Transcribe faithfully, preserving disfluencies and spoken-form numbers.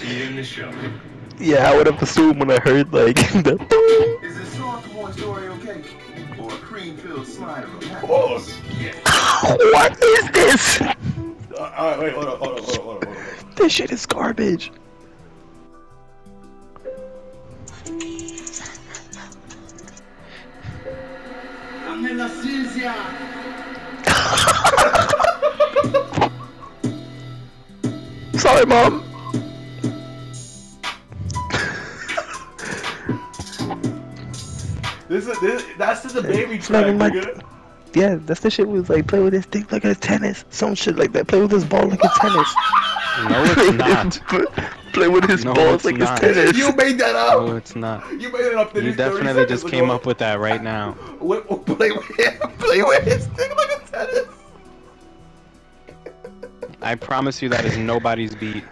in the show. Yeah, I would have assumed when I heard like the. Is it soft moist Oreo cake or a cream-filled slider of happiness? Oh, yeah. What is this? Uh, Alright, wait, hold on, hold on, hold on, hold on, hold on. This shit is garbage. I'm in la ciencia. Sorry, mom. This is this. That's just a baby It's not track, even my- nigga. Yeah, that's the shit. Was like play with his dick like a tennis, some shit like that. Play with his ball like a tennis. No, it's not. Play with his No, balls it's like not. it's tennis. You made that up. No, it's not. You made it up. You definitely just came up with that right now. With, play with him. Play with his dick like a tennis. I promise you that is nobody's beat.